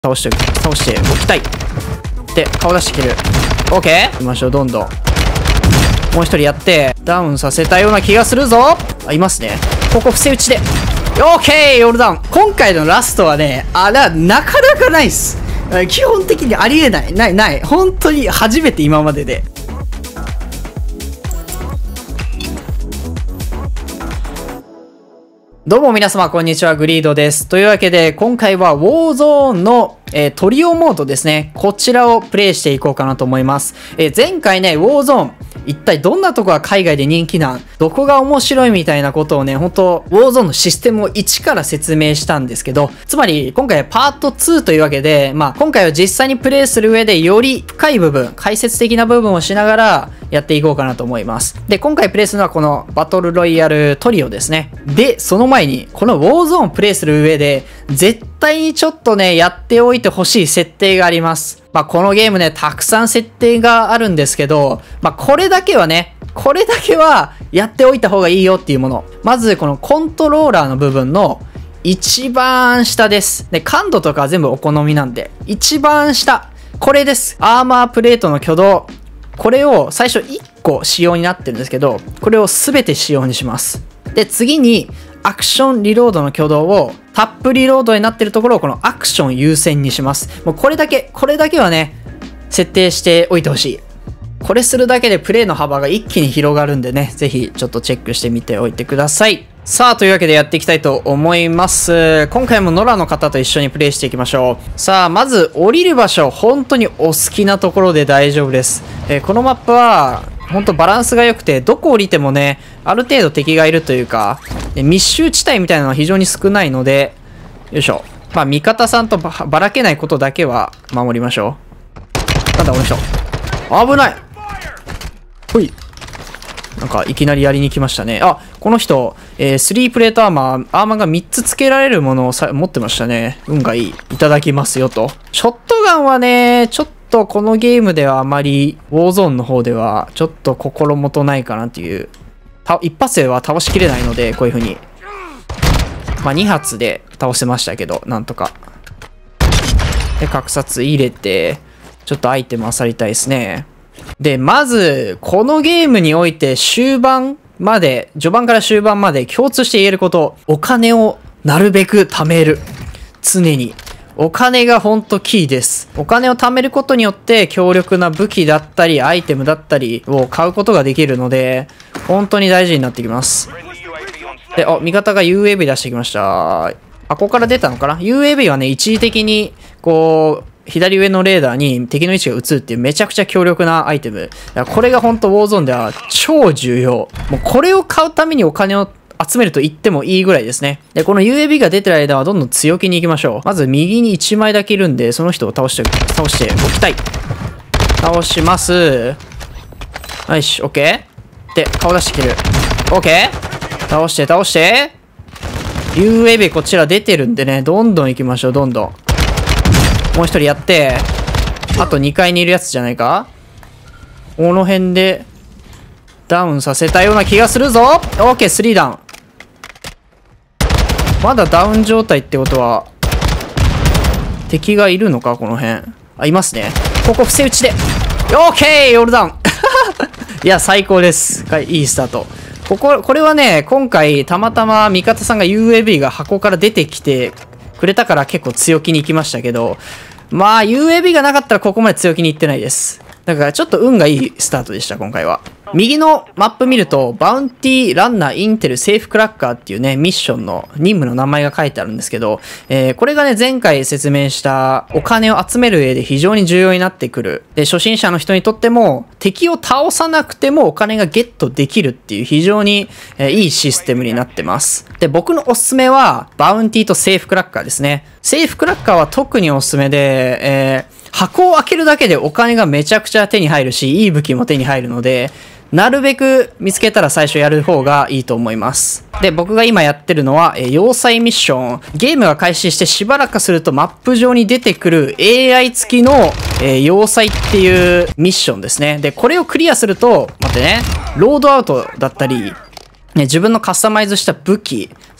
倒しておきたい。で、顔出していける。オッケー。行きましょう、どんどん。もう一人やって、ダウンさせたような気がするぞ。あ、いますね。ここ、伏せ打ちで。オッケー、オールダウン。今回のラストはね、なかなかないっす。基本的にありえない。ない。本当に初めて今までで。どうも皆様こんにちは、グリードです。というわけで、今回は Warzone の、トリオモードですね。こちらをプレイしていこうかなと思います。前回ね、Warzone、一体どんなとこが海外で人気なん？どこが面白いみたいなことをね、本当Warzone のシステムを一から説明したんですけど、つまり今回はパート2というわけで、今回は実際にプレイする上でより深い部分、解説的な部分をしながらやっていこうかなと思います。で、今回プレイするのはこのバトルロイヤルトリオですね。で、その前に、この Warzone をプレイする上で、絶対にちょっとね、やっておいてほしい設定があります。このゲームね、たくさん設定があるんですけど、これだけはやっておいた方がいいよっていうもの。まず、このコントローラーの部分の一番下です。で、感度とかは全部お好みなんで、一番下。これです。アーマープレートの挙動。これを最初1個仕様になってるんですけど、これを全て仕様にします。で、次に、アクションリロードの挙動をタップリロードになってるところをこのアクション優先にします。もうこれだけはね、設定しておいてほしい。これするだけでプレイの幅が一気に広がるんでね、ぜひちょっとチェックしてみておいてください。さあ、というわけでやっていきたいと思います。今回もノラの方と一緒にプレイしていきましょう。さあ、まず降りる場所、本当にお好きなところで大丈夫です。このマップは、本当バランスが良くて、どこ降りてもね、ある程度敵がいるというか、密集地帯みたいなのは非常に少ないので、よいしょ。味方さんとばらけないことだけは守りましょう。なんだ、この人。危ない！ほい。なんか、いきなりやりに来ましたね。あ、この人、3プレートアーマーが3つ付けられるものを持ってましたね。運がいい。いただきますよと。ショットガンはね、ちょっとこのゲームではあまり、Warzone の方では、ちょっと心もとないかなっていう。一発では倒しきれないので、こういう風に。2発で倒せましたけど、なんとか。で、格殺入れて、ちょっとアイテム漁りたいですね。で、まず、このゲームにおいて序盤から終盤まで共通して言えること、お金をなるべく貯める。常に。お金がほんとキーです。お金を貯めることによって強力な武器だったり、アイテムだったりを買うことができるので、本当に大事になってきます。で、味方が UAV 出してきました。ここから出たのかな？ UAV はね、一時的に、左上のレーダーに敵の位置が映るっていうめちゃくちゃ強力なアイテム。これが本当 Warzone では超重要。もうこれを買うためにお金を集めると言ってもいいぐらいですね。で、この UAV が出てる間はどんどん強気に行きましょう。まず右に1枚だけいるんで、その人を倒しておきたい。倒します。よし、OK。で、顔出していける。OK。倒して。UAV こちら出てるんでね、どんどん行きましょう、どんどん。もう一人やって、あと2階にいるやつじゃないか？この辺で、ダウンさせたような気がするぞ！ OK、3ダウン。まだダウン状態ってことは、敵がいるのかこの辺。いますね。ここ伏せ打ちで。OK! オールダウンいや、最高です。いいスタート。これはね、今回、たまたま味方さんが UAV が箱から出てきてくれたから結構強気に行きましたけど、UAV がなかったらここまで強気に行ってないです。だからちょっと運がいいスタートでした、今回は。右のマップ見ると、バウンティーランナーインテルセーフクラッカーっていうね、ミッションの任務の名前が書いてあるんですけど、これがね、前回説明したお金を集める上で非常に重要になってくる。で、初心者の人にとっても、敵を倒さなくてもお金がゲットできるっていう非常にいいシステムになってます。で、僕のおすすめは、バウンティーとセーフクラッカーですね。セーフクラッカーは特におすすめで、箱を開けるだけでお金がめちゃくちゃ手に入るし、いい武器も手に入るので、なるべく見つけたら最初やる方がいいと思います。で、僕が今やってるのは、要塞ミッション。ゲームが開始してしばらくするとマップ上に出てくる AI 付きの、要塞っていうミッションですね。で、これをクリアすると、待ってね、ロードアウトだったり、自分のカスタマイズした武器、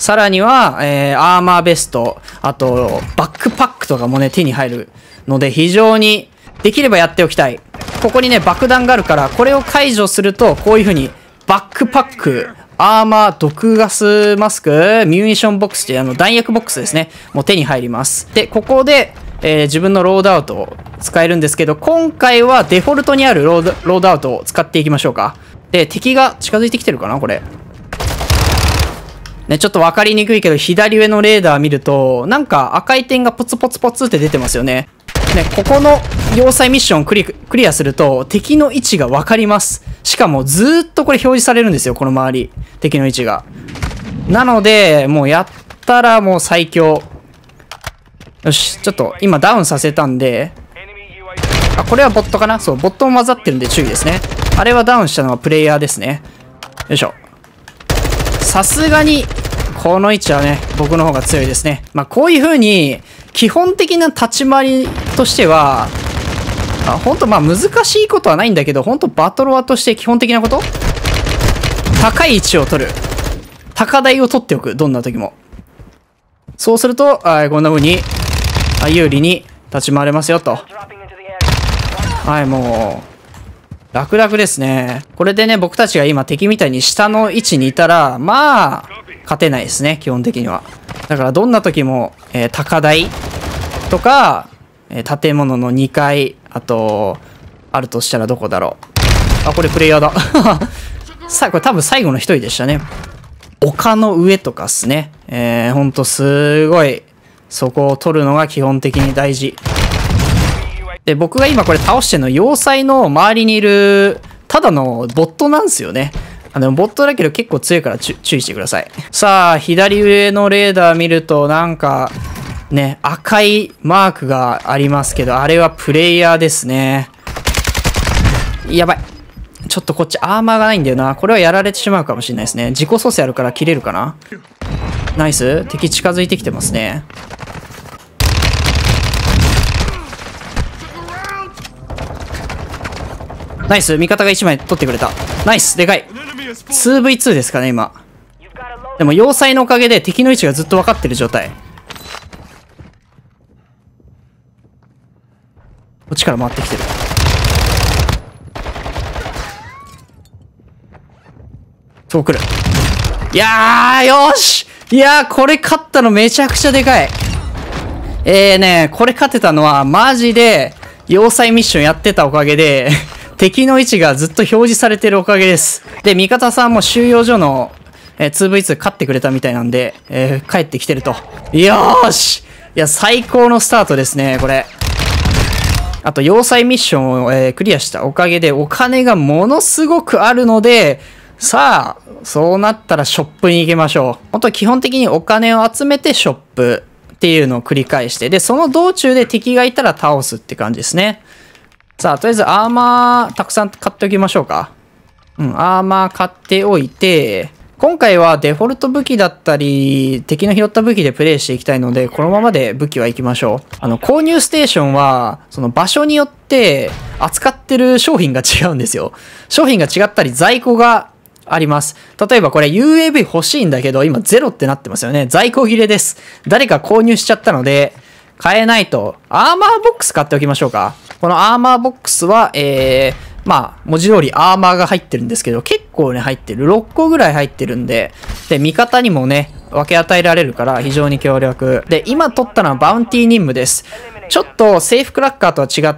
さらには、アーマーベスト、あと、バックパックとかもね、手に入るので、非常に、できればやっておきたい。ここにね、爆弾があるから、これを解除すると、こういう風に、バックパック、アーマー、毒ガスマスク、ミューニションボックスっていう弾薬ボックスですね。もう手に入ります。で、ここで、自分のロードアウトを使えるんですけど、今回はデフォルトにあるロードアウトを使っていきましょうか。で、敵が近づいてきてるかなこれ。ね、ちょっとわかりにくいけど、左上のレーダー見ると、なんか赤い点がポツポツポツって出てますよね。ね、ここの要塞ミッションをクリアすると、敵の位置がわかります。しかもずーっとこれ表示されるんですよ、この周り。敵の位置が。なので、もうやったらもう最強。よし、ちょっと今ダウンさせたんで、あ、これはボットかな？そう、ボットも混ざってるんで注意ですね。あれはダウンしたのはプレイヤーですね。よいしょ。さすがに、この位置はね、僕の方が強いですね。まあ、こういう風に、基本的な立ち回りとしては、ほんとまあ難しいことはないんだけど、ほんとバトロワとして基本的なこと？高い位置を取る。高台を取っておく。どんな時も。そうすると、こんな風に、有利に立ち回れますよと。はい、もう、楽々ですね。これでね、僕たちが今敵みたいに下の位置にいたら、まあ、勝てないですね、基本的には。だからどんな時も、高台とか、建物の2階、あと、あるとしたらどこだろう。あ、これプレイヤーだ。これ多分最後の一人でしたね。丘の上とかっすね。ほんとすごい、そこを取るのが基本的に大事。で、僕が今これ倒してるの要塞の周りにいる、ただのボットなんですよね。ボットだけど結構強いから注意してください。さあ、左上のレーダー見るとなんか、ね、赤いマークがありますけど、あれはプレイヤーですね。やばい。ちょっとこっちアーマーがないんだよな。これはやられてしまうかもしれないですね。自己蘇生あるから切れるかな？ナイス。敵近づいてきてますね。ナイス。味方が1枚取ってくれた。ナイス。でかい。2v2 ですかね、今。でも、要塞のおかげで敵の位置がずっと分かってる状態。こっちから回ってきてる。そう来る。いやー、よーし！いやー、これ勝ったのめちゃくちゃでかい。これ勝てたのは、マジで、要塞ミッションやってたおかげで、敵の位置がずっと表示されてるおかげです。で、味方さんも収容所の、2v2 勝ってくれたみたいなんで、帰ってきてると。よーし！いや、最高のスタートですね、これ。あと、要塞ミッションを、クリアしたおかげで、お金がものすごくあるので、さあ、そうなったらショップに行きましょう。本当基本的にお金を集めてショップっていうのを繰り返して、で、その道中で敵がいたら倒すって感じですね。さあ、とりあえずアーマーたくさん買っておきましょうか。アーマー買っておいて、今回はデフォルト武器だったり、敵の拾った武器でプレイしていきたいので、このままで武器は行きましょう。購入ステーションは、その場所によって扱ってる商品が違うんですよ。商品が違ったり在庫があります。例えばこれ UAV 欲しいんだけど、今0ってなってますよね。在庫切れです。誰か購入しちゃったので、買えないと。アーマーボックス買っておきましょうか。このアーマーボックスは、まあ、文字通りアーマーが入ってるんですけど、結構ね、入ってる。6個ぐらい入ってるんで、で、味方にもね、分け与えられるから非常に強力。で、今取ったのはバウンティー任務です。ちょっとセーフクラッカーとは違って、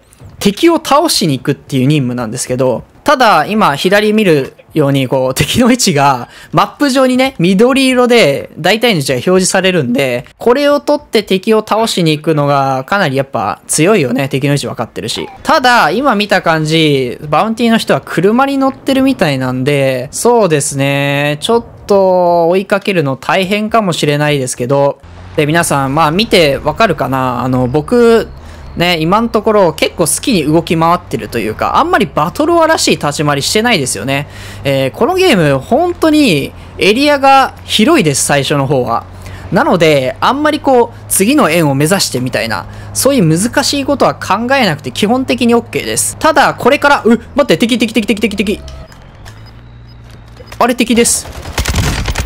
敵を倒しに行くっていう任務なんですけど、ただ、今、左見るように、こう、敵の位置が、マップ上にね、緑色で、大体の位置が表示されるんで、これを取って敵を倒しに行くのが、かなりやっぱ強いよね。敵の位置分かってるし。ただ、今見た感じ、バウンティーの人は車に乗ってるみたいなんで、そうですね、ちょっと追いかけるの大変かもしれないですけど、で、皆さん、まあ見てわかるかな？僕、ね、今のところ結構好きに動き回ってるというか、あんまりバトロワらしい立ち回りしてないですよね。このゲーム、本当にエリアが広いです、最初の方は。なので、あんまりこう、次の円を目指してみたいな、そういう難しいことは考えなくて基本的に OK です。ただ、これから、待って、敵。あれ敵です。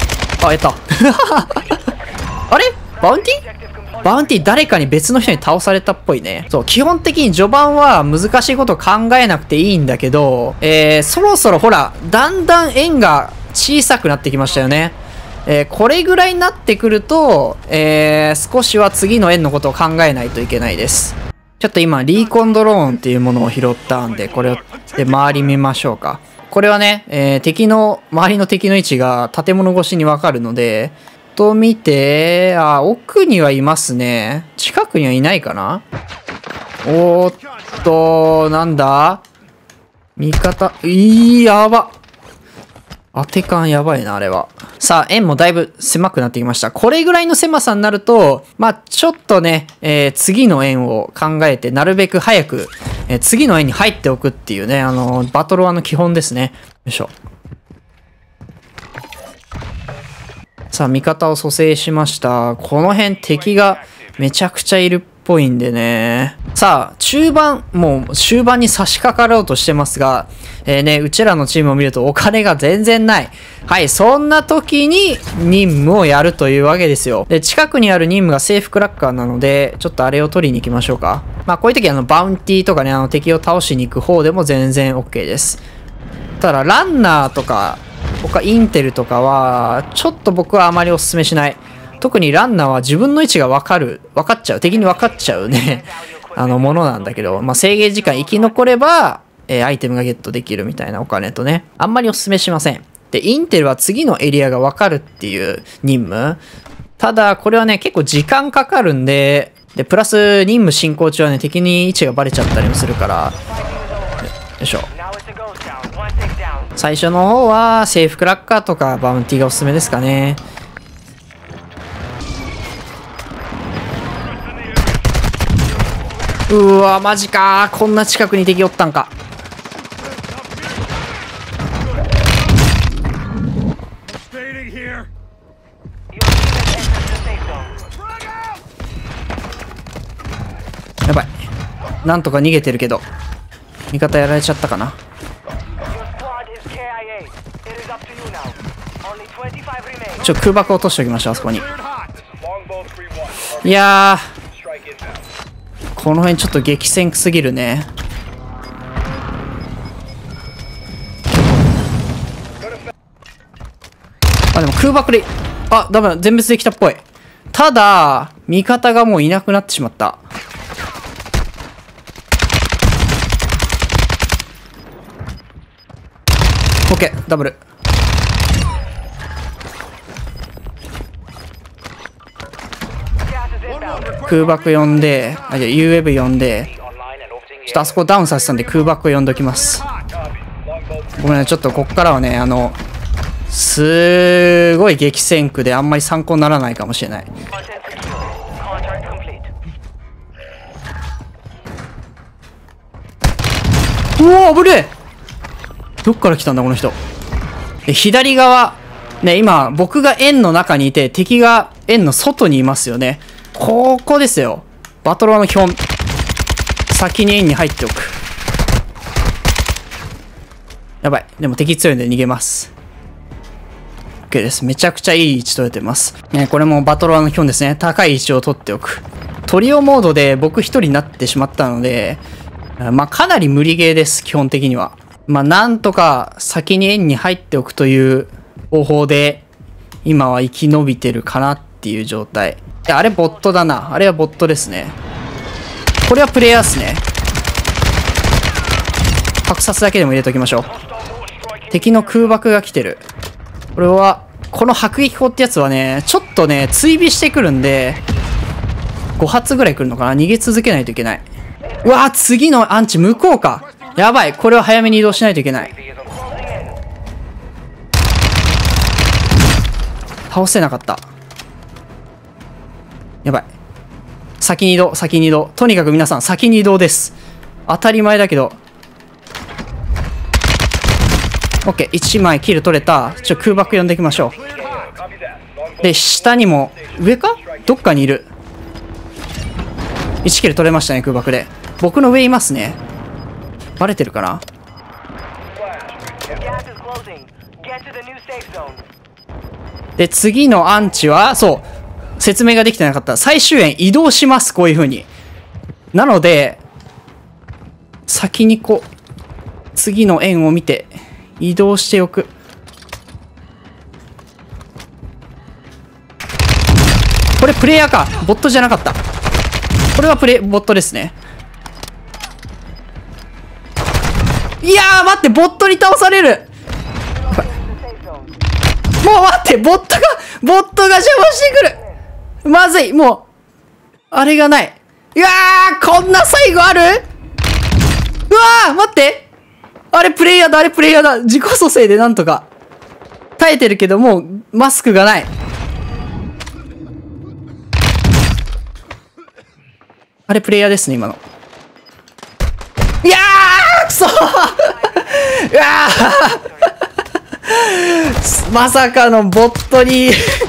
あ、やった。あれバウンティバウンティ誰かに別の人に倒されたっぽいね。そう、基本的に序盤は難しいこと考えなくていいんだけど、そろそろほら、だんだん円が小さくなってきましたよね。これぐらいになってくると、少しは次の円のことを考えないといけないです。ちょっと今、リーコンドローンっていうものを拾ったんで、これを、で、周り見ましょうか。これはね、周りの敵の位置が建物越しにわかるので、見て、あ、奥にはいますね。近くにはいないかな。おーっと、なんだ味方、やば。当て感やばいな、あれは。さあ、円もだいぶ狭くなってきました。これぐらいの狭さになると、まあ、ちょっとね、次の円を考えて、なるべく早く、次の円に入っておくっていうね、バトロワの基本ですね。よいしょ。さあ、味方を蘇生しました。この辺敵がめちゃくちゃいるっぽいんでね。さあ、中盤、もう終盤に差し掛かろうとしてますが、うちらのチームを見るとお金が全然ない。はい、そんな時に任務をやるというわけですよ。で、近くにある任務がセーフクラッカーなので、ちょっとあれを取りに行きましょうか。まあ、こういう時バウンティーとかね、敵を倒しに行く方でも全然 OK です。ただ、ランナーとか、他インテルとかは、ちょっと僕はあまりお勧めしない。特にランナーは自分の位置が分かっちゃう。敵に分かっちゃうね。ものなんだけど、まあ、制限時間生き残れば、アイテムがゲットできるみたいなお金とね。あんまりお勧めしません。で、インテルは次のエリアが分かるっていう任務。ただ、これはね、結構時間かかるんで、プラス任務進行中はね、敵に位置がバレちゃったりもするから、よいしょ。最初の方は、セーフクラッカーとかバウンティがおすすめですかね。うわ、マジかー。こんな近くに敵おったんか。やばい。なんとか逃げてるけど。味方やられちゃったかな。空爆落としておきましょう、あそこに。いやー、この辺ちょっと激戦すぎるね。あ、でも空爆で、あ、ダメだ、全滅できたっぽい。ただ、味方がもういなくなってしまった。オッケー、ダブル。空爆呼んで、じゃあ UAV 呼んで、ちょっとあそこダウンさせたんで空爆を呼んどきます。ごめんね、ちょっとこっからはね、すごい激戦区であんまり参考にならないかもしれない。うわ、危ねえ。どっから来たんだこの人。で、左側ね、今僕が円の中にいて敵が円の外にいますよね。ここですよ。バトロワの基本。先に円に入っておく。やばい。でも敵強いんで逃げます。OK です。めちゃくちゃいい位置取れてます。ね、これもバトロワの基本ですね。高い位置を取っておく。トリオモードで僕一人になってしまったので、まあかなり無理ゲーです。基本的には。まあなんとか先に円に入っておくという方法で、今は生き延びてるかなっていう状態。あれボットだな。あれはボットですね。これはプレイヤーっすね。格殺だけでも入れときましょう。敵の空爆が来てる。これは、この迫撃砲ってやつはね、ちょっとね、追尾してくるんで、5発ぐらい来るのかな。逃げ続けないといけない。うわー、次のアンチ向こうか。やばい。これは早めに移動しないといけない。倒せなかった。やばい。先に移動、先に移動。とにかく皆さん、先に移動です。当たり前だけど。OK。1枚キル取れた。空爆呼んでいきましょう。で、下にも、上かどっかにいる。1キル取れましたね、空爆で。僕の上いますね。バレてるかな。 で、次のアンチは、そう、説明ができてなかった。最終円移動します、こういう風に。なので、先にこう、次の円を見て、移動しておく。これプレイヤーか。ボットじゃなかった。これはボットですね。いやー、待って、ボットに倒される。もう待って、ボットが邪魔してくる。まずい、もう、あれがない。いやー、こんな最後ある？うわー、待って。あれプレイヤーだ、あれプレイヤーだ。自己蘇生でなんとか。耐えてるけど、もう、マスクがない。あれプレイヤーですね、今の。いやー、くそーうわーまさかのボットに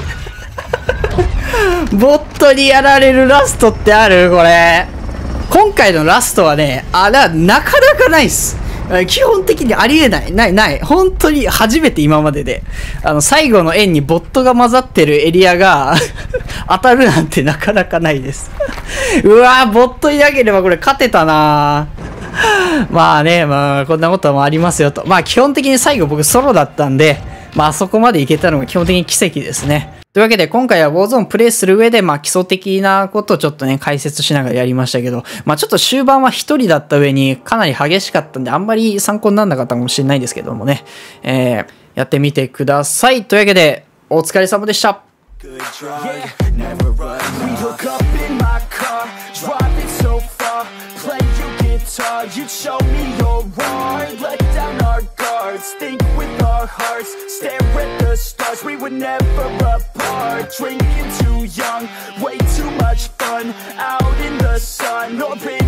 ボットにやられるラストってある？これ。今回のラストはね、なかなかないっす。基本的にありえない。ない。本当に初めて今までで。最後の円にボットが混ざってるエリアが当たるなんてなかなかないです。うわー、ボットいなければこれ勝てたなー。まあね、まあこんなこともありますよと。まあ基本的に最後僕ソロだったんで、まあそこまでいけたのが基本的に奇跡ですね。というわけで今回は Warzone プレイする上で、まあ基礎的なことをちょっとね、解説しながらやりましたけど、まあちょっと終盤は一人だった上にかなり激しかったんで、あんまり参考にならなかったかもしれないんですけどもね、やってみてください。というわけで、お疲れ様でした。 You'd show me your heart, let down our guards, think with our hearts, stare at the stars, we were never apart, drinking too young, way too much fun, out in the sun, orbit